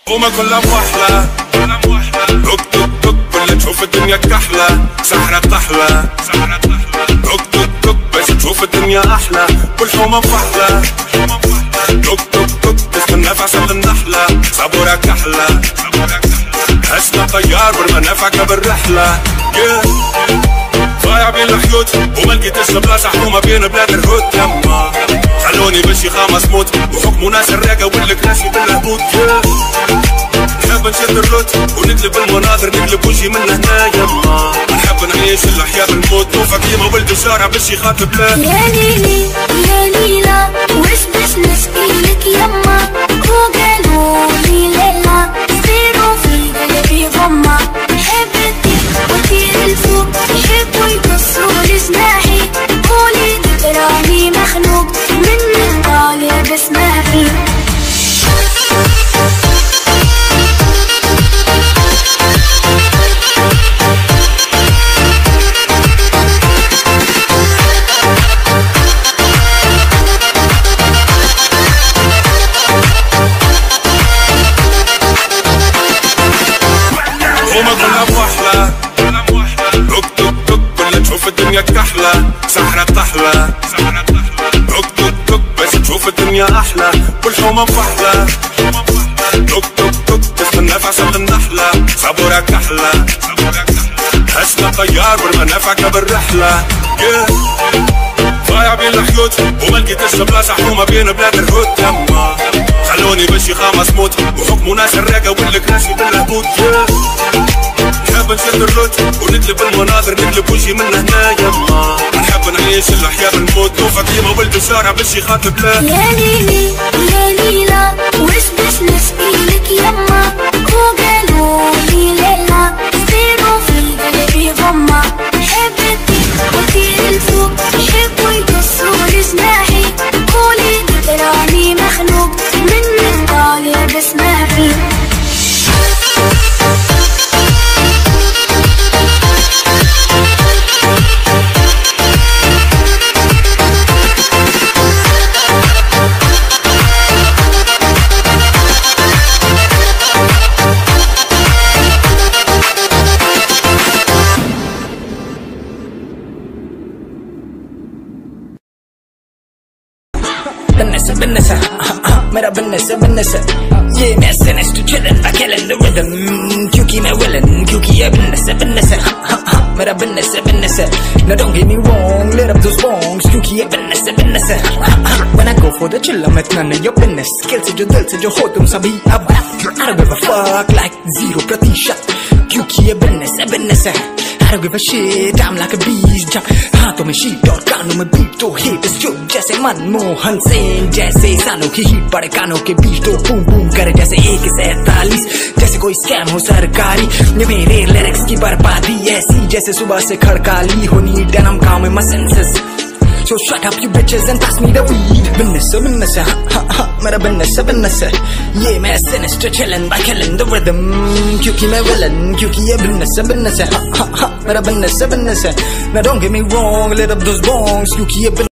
وما كلها موحلة توك توك توك كلها تشوف الدنيا كحلة سحرة طحلة توك توك توك بس تشوف الدنيا أحلى كل حومة مفحلة توك توك توك تستنى في عسل النحلة صبورة كحلة هسنا طيار والمنافع بالرحلة ضايع بين الحيوت وما لقيتش بلاصة حكومة بين بلاد الهود يما خلوني بشي خامس موت وحكموا ناس الراقة والكراسي بالهبوط نحب نشد الروت ونقلب المناظر نقلب وجهي من هنا يما نحب نعيش الأحياء بالموت نوفى كيما ولد الشارع باش يخاطب لا يا ليلي يا ليلى وش باش نشكيلك يما وقالولي ليلى سيروا في قلبي غمة حبتك وطير الفوق يحبوا يقصوا لجناحي قولي تراني مخنوق من طالع بسماحي وما كلها موحلة توك توك توك كلها تشوف الدنيا كحلة سحرة طحلة توك توك توك بس تشوف الدنيا أحلى كل حومة مفحلة توك توك توك تستنى في عسل النحلة صبورة كحلة هسنا طيار والمنافع بالرحلة ضايع بين الحيوت وما لقيتش بلاصة حكومة بين بلاد الهود يما خلوني بشي خامس موت وحكموا ناس الراقة والكراسي بالهبوط نحب نشد الروت ونقلب المناظر نقلب وجهي من هنا يما نحب نعيش الأحياء بالموت نوفى كيما ولد الشارع باش يخاطب لا يا ليلي يا ليلى وش باش نشكيلك يما وقالولي ليلى سيروا في قلبي غمة حبتك وطير الفوق يحبوا يقصوا لجناحي قولي تراني مخنوق من طالع بسماحي بالنسة मेरा بالنسة ये मैं सेनेस to chillin' I killin' the rhythm क्योंकि मैं willin' क्योंकि ये بالنسة मेरा بالنسة now don't get me wrong lit up those bongs क्योंकि ये بالنسة when I go for the chill I'm none of your business skill से जो दिल से जो हो तुम सभी अब I don't give a fuck like 0% क्योंकि ये بالنسة I don't give a shit, I'm like a beast jump हाथों में शीट और कानों में बीट तो हिट जो जैसे मनमोहन सेन जैसे सानों की हीट बड़े कानों के बीच तो बूम बूम करे जैसे 147 जैसे कोई स्कैम हो सरकारी ये मेरे लिरिक्स की बर्बादी ऐसी जैसे सुबह से खड़काली होनी डेनम गाँव में मसेंसेस So shut up you bitches and pass me the weed بالنسة मेरा بالنسة ये मैं sinister chillin' by killing the rhythm क्योंकि मैं villain क्योंकि ये بالنسة मेरा بالنسة now don't get me wrong lit up those bongs क्योंकि ये